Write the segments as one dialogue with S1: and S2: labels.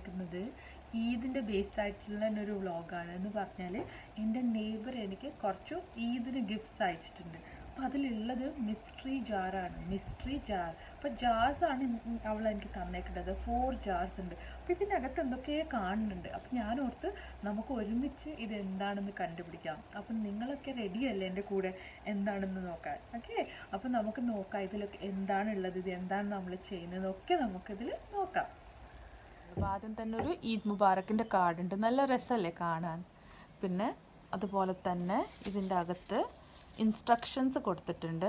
S1: വന്നേക്കുന്നത് ഈദിൻ്റെ ബേസ്ഡ് ആയിട്ടുള്ള ഒരു വ്ളോഗാണ്. എന്ന് പറഞ്ഞാൽ എൻ്റെ നെയ്ബർ എനിക്ക് കുറച്ച് ഈദിന് ഗിഫ്റ്റ്സ് അയച്ചിട്ടുണ്ട്. അപ്പോൾ അതിലുള്ളത് മിസ്റ്ററി ജാറാണ്. Mystery jar. അപ്പോൾ ജാർസാണ് അവൾ എനിക്ക് തന്നേക്കേണ്ടത്. 4 ജാർസ് ഉണ്ട്. അപ്പോൾ ഇതിനകത്ത് എന്തൊക്കെയോ കാണുന്നുണ്ട്. അപ്പോൾ ഞാൻ ഓർത്ത് നമുക്ക് ഒരുമിച്ച് ഇത് എന്താണെന്ന് കണ്ടുപിടിക്കാം. അപ്പം നിങ്ങളൊക്കെ റെഡിയല്ലേ എൻ്റെ കൂടെ എന്താണെന്ന് നോക്കാൻ? ഓക്കെ, അപ്പോൾ നമുക്ക് നോക്കാം ഇതിലൊക്കെ എന്താണുള്ളത്, ഇത് എന്താണ് നമ്മൾ ചെയ്യുന്നതൊക്കെ നമുക്കിതിൽ നോക്കാം. അപ്പോൾ ആദ്യം തന്നെ ഒരു ഈദ് മുബാറക്കിൻ്റെ കാർഡുണ്ട്. നല്ല രസമല്ലേ കാണാൻ. പിന്നെ അതുപോലെ തന്നെ ഇതിൻ്റെ അകത്ത് ഇൻസ്ട്രക്ഷൻസ് കൊടുത്തിട്ടുണ്ട്.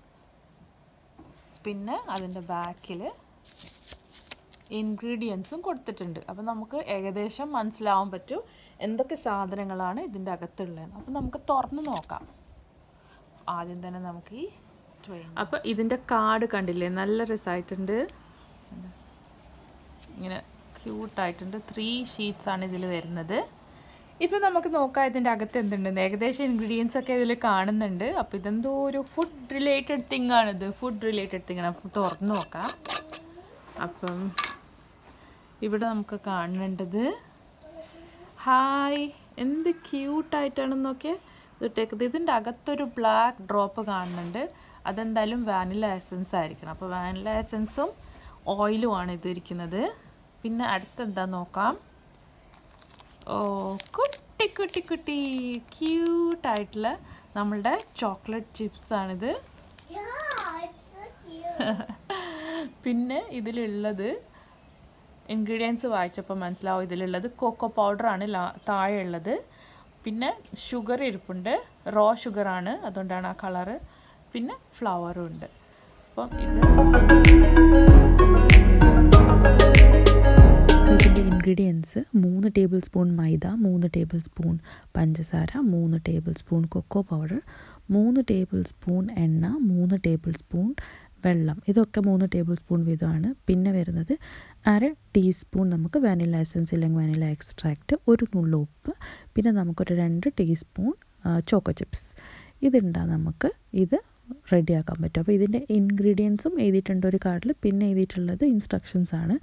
S1: പിന്നെ അതിൻ്റെ ബാക്കിൽ ഇൻഗ്രീഡിയൻസും കൊടുത്തിട്ടുണ്ട്. അപ്പോൾ നമുക്ക് ഏകദേശം മനസ്സിലാവാൻ പറ്റും എന്തൊക്കെ സാധനങ്ങളാണ് ഇതിൻ്റെ അകത്തുള്ളത്. അപ്പോൾ നമുക്ക് തുറന്ന് നോക്കാം. ആദ്യം തന്നെ നമുക്ക് ഈ ട്രെയിൻ. അപ്പോൾ ഇതിൻ്റെ കാർഡ് കണ്ടില്ലേ, നല്ല രസമായിട്ടുണ്ട്. ഇങ്ങനെ ക്യൂട്ടായിട്ടുണ്ട്. 3 ഷീറ്റ്സ് ആണ് ഇതിൽ വരുന്നത്. ഇപ്പോൾ നമുക്ക് നോക്കാം ഇതിൻ്റെ അകത്ത് എന്തുണ്ടെന്ന്. ഏകദേശം ഇൻഗ്രീഡിയൻസ് ഒക്കെ ഇതിൽ കാണുന്നുണ്ട്. അപ്പോൾ ഇതെന്തോ ഒരു ഫുഡ് റിലേറ്റഡ് തിങ് ആണിത്. ഫുഡ് റിലേറ്റഡ് തിങ് ആണ്. അപ്പോൾ തുറന്ന് നോക്കാം. അപ്പം ഇവിടെ നമുക്ക് കാണേണ്ടത്, ഹായ് എന്ത് ക്യൂട്ടായിട്ടാണെന്ന് നോക്കിയാൽ ഇതിട്ടേക്കുന്നത്. ഇതിൻ്റെ അകത്തൊരു ബ്ലാക്ക് ഡ്രോപ്പ് കാണുന്നുണ്ട്. അതെന്തായാലും വാനില എസൻസ് ആയിരിക്കണം. അപ്പോൾ വാനില എസൻസും ഓയിലുമാണ് ഇതിരിക്കുന്നത്. പിന്നെ അടുത്തെന്താ നോക്കാം. ഓ, കുട്ടി കുട്ടി കുട്ടി ക്യൂട്ടായിട്ടുള്ള നമ്മളുടെ ചോക്ലേറ്റ് ചിപ്സാണിത്. പിന്നെ ഇതിലുള്ളത് ഇൻഗ്രീഡിയൻസ് വായിച്ചപ്പോൾ മനസ്സിലാവും. ഇതിലുള്ളത് കൊക്കോ പൗഡറാണ് താഴെ ഉള്ളത്. പിന്നെ ഷുഗർ ഇരിപ്പുണ്ട്. റോ ഷുഗറാണ്, അതുകൊണ്ടാണ് ആ കളറ്. പിന്നെ ഫ്ലവറും ഉണ്ട്. അപ്പം
S2: ഇതിൻ്റെ ഇൻഗ്രീഡിയൻസ് 3 ടേബിൾ സ്പൂൺ മൈദ, 3 ടേബിൾ സ്പൂൺ പഞ്ചസാര, 3 tablespoon cocoa powder, 3 tablespoon എണ്ണ, 3 ടേബിൾ സ്പൂൺ വെള്ളം. ഇതൊക്കെ 3 ടേബിൾ സ്പൂൺ വീതമാണ്. പിന്നെ വരുന്നത് 1/2 ടീസ്പൂൺ നമുക്ക് വാനില എസൻസ് ഇല്ലെങ്കിൽ വാനില എക്സ്ട്രാക്റ്റ്, 1 നുള്ളു ഉപ്പ്, പിന്നെ നമുക്കൊരു 2 ടീസ്പൂൺ ചോക്കോ ചിപ്സ്. ഇതുണ്ടാകും നമുക്ക് ഇത് റെഡിയാക്കാൻ പറ്റും. അപ്പോൾ ഇതിൻ്റെ ഇൻഗ്രീഡിയൻസും എഴുതിയിട്ടുണ്ട് ഒരു കാർഡിൽ. പിന്നെ എഴുതിയിട്ടുള്ളത് ഇൻസ്ട്രക്ഷൻസ് ആണ്.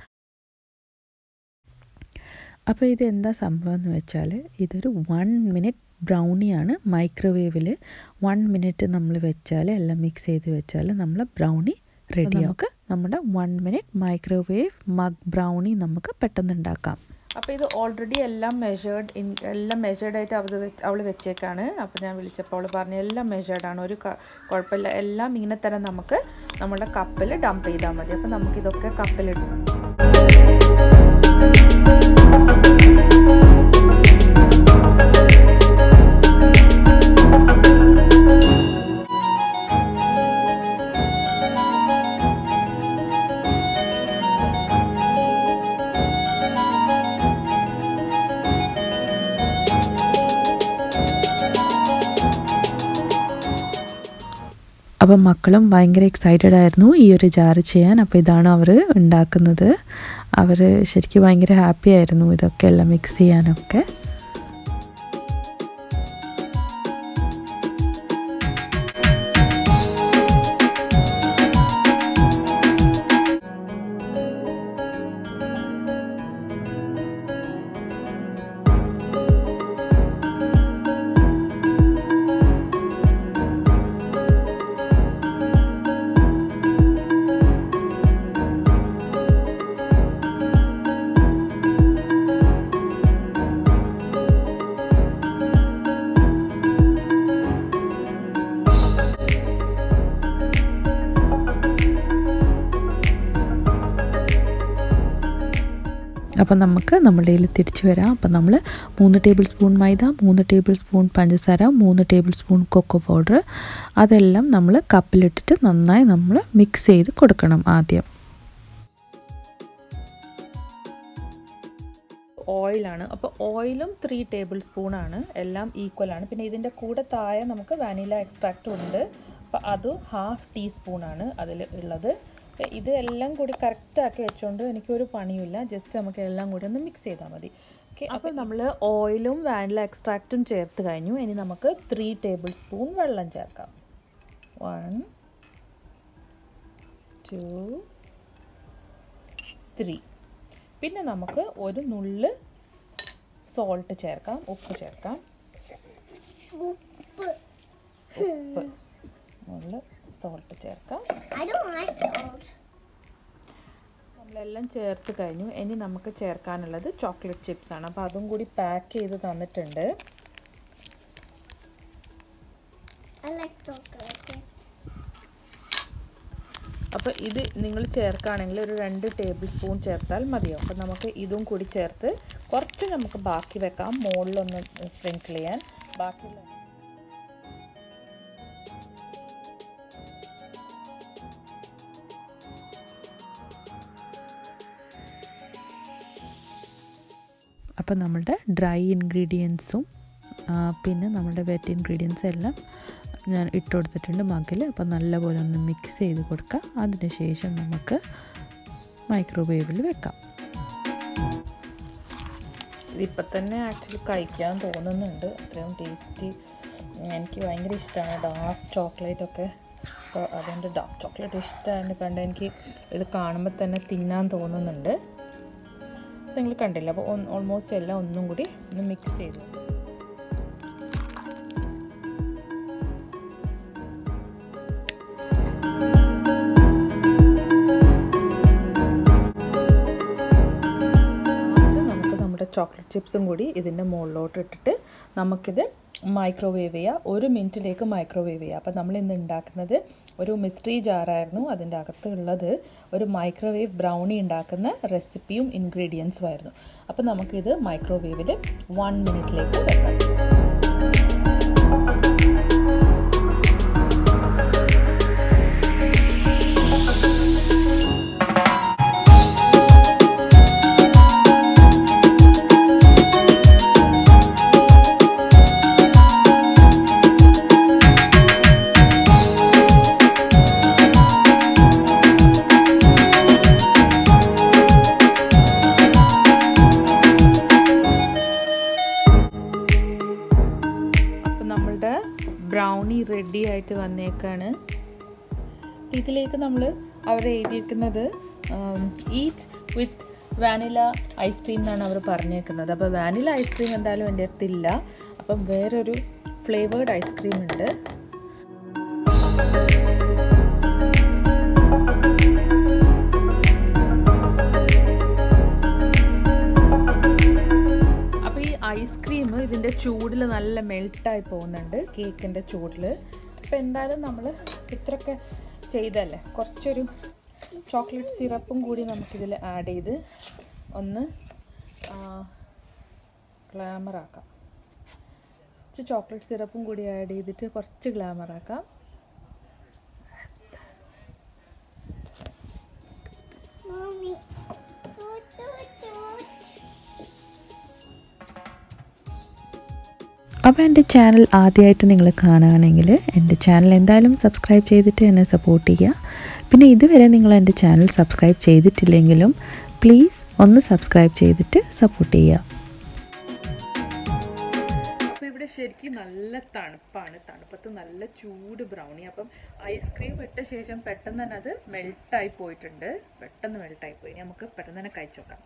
S2: അപ്പോൾ ഇത് എന്താ സംഭവം എന്ന് വെച്ചാൽ ഇതൊരു 1 മിനിറ്റ് ബ്രൗണിയാണ്. മൈക്രോവേവിൽ 1 മിനിറ്റ് നമ്മൾ വെച്ചാൽ, എല്ലാം മിക്സ് ചെയ്ത് വെച്ചാൽ നമ്മൾ ബ്രൗണി റെഡിയാക്കുക. നമ്മുടെ 1 മിനിറ്റ് മൈക്രോവേവ് മഗ് ബ്രൗണി നമുക്ക് പെട്ടെന്ന് ഉണ്ടാക്കാം.
S1: അപ്പോൾ ഇത് ഓൾറെഡി എല്ലാം മെഷേർഡായിട്ട് അവൾ വെച്ചേക്കാണ്. അപ്പോൾ ഞാൻ വിളിച്ചപ്പോൾ അവൾ പറഞ്ഞു എല്ലാം മെഷേർഡാണ്, ഒരു കുഴപ്പമില്ല, എല്ലാം ഇങ്ങനെ തന്നെ നമുക്ക് നമ്മുടെ കപ്പിൽ ഡംപ് ചെയ്താൽ മതി. അപ്പോൾ നമുക്കിതൊക്കെ കപ്പിലിടും.
S2: അപ്പം മക്കളും ഭയങ്കര എക്സൈറ്റഡ് ആയിരുന്നു ഈ ഒരു ജാറ് ചെയ്യാൻ. അപ്പോൾ ഇതാണ് അവർ ഉണ്ടാക്കുന്നത്. അവർ ശരിക്കും ഭയങ്കര ഹാപ്പി ആയിരുന്നു ഇതൊക്കെ എല്ലാം മിക്സ് ചെയ്യാനൊക്കെ. അപ്പം നമുക്ക് നമ്മുടെ കയ്യിൽ തിരിച്ചു വരാം. അപ്പം നമ്മൾ 3 ടേബിൾ സ്പൂൺ മൈദ, 3 ടേബിൾ സ്പൂൺ പഞ്ചസാര, 3 ടേബിൾ സ്പൂൺ കൊക്കോ പൗഡർ, അതെല്ലാം നമ്മൾ കപ്പിലിട്ടിട്ട് നന്നായി നമ്മൾ മിക്സ് ചെയ്ത് കൊടുക്കണം ആദ്യം.
S1: ഓയിലാണ്. അപ്പോൾ ഓയിലും 3 ടേബിൾ സ്പൂണാണ്. എല്ലാം ഈക്വലാണ്. പിന്നെ ഇതിൻ്റെ കൂടെ താഴെ നമുക്ക് വാനില എക്സ്ട്രാക്റ്റും ഉണ്ട്. അപ്പോൾ അതും 1/2 ടീസ്പൂണാണ് അതിൽ ഉള്ളത്. ഇത് എല്ലാം കൂടി കറക്റ്റാക്കി വെച്ചുകൊണ്ട് എനിക്കൊരു പണിയില്ല. ജസ്റ്റ് നമുക്ക് എല്ലാം കൂടി ഒന്ന് മിക്സ് ചെയ്താൽ മതി. ഓക്കെ, അപ്പോൾ നമ്മൾ ഓയിലും വാനില എക്സ്ട്രാക്റ്റും ചേർത്ത് കഴിഞ്ഞു. ഇനി നമുക്ക് 3 ടേബിൾ സ്പൂൺ വെള്ളം ചേർക്കാം. 1 2 3. പിന്നെ നമുക്ക് ഒരു നുള്ള് സോൾട്ട് ചേർക്കാം, ഉപ്പ് ചേർക്കാം. ഉപ്പ് നുള്ള് സോൾട്ട് ചേർക്കാം. നമ്മളെല്ലാം ചേർത്ത് കഴിഞ്ഞു. ഇനി നമുക്ക് ചേർക്കാനുള്ളത് ചോക്ലേറ്റ് ചിപ്സ് ആണ്. അപ്പോൾ അതും കൂടി പാക്ക് ചെയ്ത് തന്നിട്ടുണ്ട്. അപ്പോൾ ഇത് നിങ്ങൾ ചേർക്കുകയാണെങ്കിൽ ഒരു 2 ടേബിൾ സ്പൂൺ ചേർത്താൽ മതിയാവും. അപ്പോൾ നമുക്ക് ഇതും കൂടി ചേർത്ത് കുറച്ച് നമുക്ക് ബാക്കി വെക്കാം, മുകളിലൊന്ന് സ്പ്രിങ്കിൾ ചെയ്യാൻ. ബാക്കിയുള്ള
S2: അപ്പോൾ നമ്മുടെ ഡ്രൈ ഇൻഗ്രീഡിയൻസും പിന്നെ നമ്മുടെ വെറ്റ് ഇൻഗ്രീഡിയൻസും എല്ലാം ഞാൻ ഇട്ട് കൊടുത്തിട്ടുണ്ട് മഗ്ഗിൽ. അപ്പോൾ നല്ലപോലെ ഒന്ന് മിക്സ് ചെയ്ത് കൊടുക്കാം. അതിനുശേഷം നമുക്ക് മൈക്രോവേവിൽ വെക്കാം.
S1: ഇതിപ്പോൾ തന്നെ ആക്ച്വലി കഴിക്കാൻ തോന്നുന്നുണ്ട്, അത്രയും ടേസ്റ്റി. എനിക്ക് ഭയങ്കര ഇഷ്ടമാണ് ഡാർക്ക് ചോക്ലേറ്റ് ഒക്കെ. അപ്പോൾ അതുകൊണ്ട് ഡാർക്ക് ചോക്ലേറ്റ് ഇഷ്ടമാണ് കണ്ട് എനിക്ക് ഇത് കാണുമ്പോൾ തന്നെ തിന്നാൻ തോന്നുന്നുണ്ട്. നിങ്ങൾ കണ്ടില്ല. അപ്പോൾ ഓൾമോസ്റ്റ് എല്ലാം ഒന്നും കൂടി ഒന്ന് മിക്സ് ചെയ്തു. ചോക്ലേറ്റ് ചിപ്സും കൂടി ഇതിൻ്റെ മുകളിലോട്ട് ഇട്ടിട്ട് നമുക്കിത് മൈക്രോവേവ് ചെയ്യാം. 1 മിനിറ്റിലേക്ക് മൈക്രോവേവ് ചെയ്യാം. അപ്പോൾ നമ്മൾ ഇന്ന് ഉണ്ടാക്കുന്നത് ഒരു മിസ്റ്ററി ജാറായിരുന്നു. അതിൻ്റെ അകത്ത് ഉള്ളത് ഒരു മൈക്രോവേവ് ബ്രൗണി ഉണ്ടാക്കുന്ന റെസിപ്പിയും ഇൻഗ്രീഡിയൻസും ആയിരുന്നു. അപ്പോൾ നമുക്കിത് മൈക്രോവേവിൽ 1 മിനിറ്റിലേക്ക് വെക്കാം. ബ്രൗണി റെഡി ആയിട്ട് വന്നേക്കാണ്. ഇതിലേക്ക് നമ്മൾ അവർ എഴുതിയിരിക്കുന്നത് ഈറ്റ് വിത്ത് വാനില ഐസ്ക്രീം എന്നാണ് അവർ പറഞ്ഞേക്കുന്നത്. അപ്പോൾ വാനില ഐസ്ക്രീം എന്തായാലും എൻ്റെ അടുത്തില്ല. അപ്പം വേറൊരു ഫ്ലേവേർഡ് ഐസ്ക്രീം ഉണ്ട്. ഐസ്ക്രീം ഇതിൻ്റെ ചൂടിൽ നല്ല മെൽട്ടായി പോകുന്നുണ്ട്, കേക്കിൻ്റെ ചൂടിൽ. അപ്പോൾ എന്തായാലും നമ്മൾ ഇത്രയൊക്കെ ചെയ്തല്ലേ, കുറച്ചൊരു ചോക്ലേറ്റ് സിറപ്പും കൂടി നമുക്കിതിൽ ആഡ് ചെയ്ത് ഒന്ന് ഗ്ലാമറാക്കാം. കുറച്ച് ചോക്ലേറ്റ് സിറപ്പും കൂടി ആഡ് ചെയ്തിട്ട് കുറച്ച് ഗ്ലാമറാക്കാം.
S2: അപ്പോൾ എൻ്റെ ചാനൽ ആദ്യമായിട്ട് നിങ്ങൾ കാണുകയാണെങ്കിൽ എൻ്റെ ചാനൽ എന്തായാലും സബ്സ്ക്രൈബ് ചെയ്തിട്ട് എന്നെ സപ്പോർട്ട് ചെയ്യുക. പിന്നെ ഇതുവരെ നിങ്ങൾ എൻ്റെ ചാനൽ സബ്സ്ക്രൈബ് ചെയ്തിട്ടില്ലെങ്കിലും പ്ലീസ് ഒന്ന് സബ്സ്ക്രൈബ് ചെയ്തിട്ട് സപ്പോർട്ട് ചെയ്യുക.
S1: അപ്പോൾ ഇവിടെ ശരിക്കും നല്ല തണുപ്പാണ്, തണുപ്പത്ത് നല്ല ചൂട് ബ്രൗണി. അപ്പം ഐസ്ക്രീം ഇട്ട ശേഷം പെട്ടെന്ന് തന്നെ അത് മെൽട്ടായി പോയിട്ടുണ്ട്, പെട്ടെന്ന് മെൽട്ടായി പോയി. നമുക്ക് പെട്ടെന്ന് തന്നെ കഴിച്ചു നോക്കാം.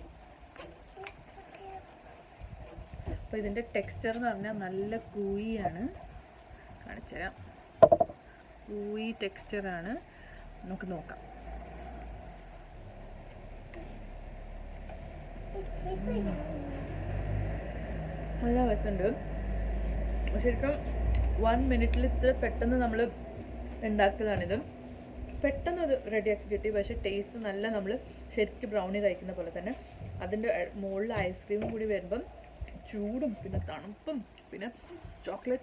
S1: അപ്പോൾ ഇതിൻ്റെ ടെക്സ്ചർ എന്ന് പറഞ്ഞാൽ നല്ല കൂയിയാണ്, കാണിച്ചു തരാം. കൂയി ടെക്സ്ചറാണ്, നമുക്ക് നോക്കാം. നല്ല രസമുണ്ട്. ശരിക്കും 1 മിനിറ്റിൽ ഇത്ര പെട്ടെന്ന് നമ്മൾ ഉണ്ടാക്കിയതാണിത്. പെട്ടെന്ന് അത് റെഡിയാക്കി കിട്ടി. പക്ഷേ ടേസ്റ്റ് നല്ല നമ്മൾ ശരിക്കും ബ്രൗണി കഴിക്കുന്ന പോലെ തന്നെ. അതിൻ്റെ മുകളിൽ ഐസ്ക്രീമും കൂടി വരുമ്പം ചൂടും പിന്നെ തണുപ്പും പിന്നെ ചോക്ലേറ്റ്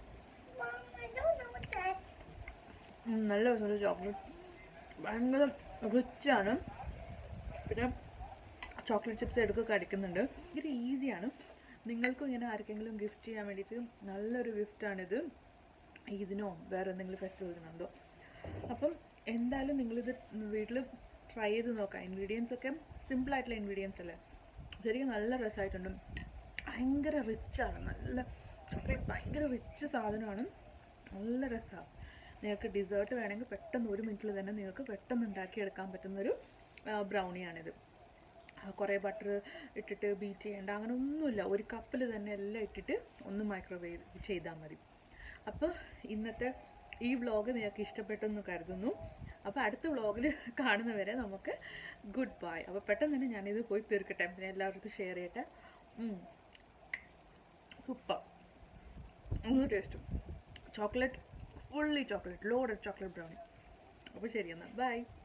S1: നല്ല രസമുണ്ട്. ചോക്ലേറ്റ് ഭയങ്കര റിച്ചാണ്. പിന്നെ ചോക്ലേറ്റ് ചിപ്സ് എടുക്കുക കടിക്കുന്നുണ്ട്. ഭയങ്കര ഈസിയാണ്. നിങ്ങൾക്കും ഇങ്ങനെ ആർക്കെങ്കിലും ഗിഫ്റ്റ് ചെയ്യാൻ വേണ്ടിയിട്ട് നല്ലൊരു ഗിഫ്റ്റാണിത്, ഇതിനോ വേറെ എന്തെങ്കിലും ഫെസ്റ്റിവൽസിനെന്തോ. അപ്പം എന്തായാലും നിങ്ങളിത് വീട്ടിൽ ട്രൈ ചെയ്ത് നോക്കാം. ഇൻഗ്രീഡിയൻസ് ഒക്കെ സിമ്പിളായിട്ടുള്ള ഇൻഗ്രീഡിയൻസ് അല്ലേ, ശരിക്കും നല്ല രസമായിട്ടുണ്ട്. ഭയങ്കര റിച്ചാണ്, നല്ല ചോക്ലേറ്റ് ഭയങ്കര റിച്ച് സാധനമാണ്, നല്ല രസമാണ്. നിങ്ങൾക്ക് ഡിസേർട്ട് വേണമെങ്കിൽ പെട്ടെന്ന് 1 മിനിറ്റിൽ തന്നെ നിങ്ങൾക്ക് പെട്ടെന്ന് ഉണ്ടാക്കിയെടുക്കാൻ പറ്റുന്നൊരു ബ്രൗണിയാണിത്. കുറേ ബട്ടർ ഇട്ടിട്ട് ബീറ്റ് ചെയ്യേണ്ട അങ്ങനെ ഒന്നുമില്ല. ഒരു കപ്പിൽ തന്നെ എല്ലാം ഇട്ടിട്ട് ഒന്ന് മൈക്രോവേവ് ചെയ്താൽ മതി. അപ്പോൾ ഇന്നത്തെ ഈ വ്ളോഗ് നിങ്ങൾക്ക് ഇഷ്ടപ്പെട്ടെന്ന് കരുതുന്നു. അപ്പോൾ അടുത്ത വ്ളോഗിൽ കാണുന്നവരെ നമുക്ക് ഗുഡ് ബൈ. അപ്പോൾ പെട്ടെന്ന് തന്നെ ഞാനിത് പോയി തീർക്കട്ടെ, പിന്നെ എല്ലാവരും ഷെയർ ചെയ്യട്ടെ. സൂപ്പർ, ഒന്നും ടേസ്റ്റും chocolate, fully chocolate, loaded chocolate brownie. അപ്പോൾ ശരി എന്നാൽ ബൈ.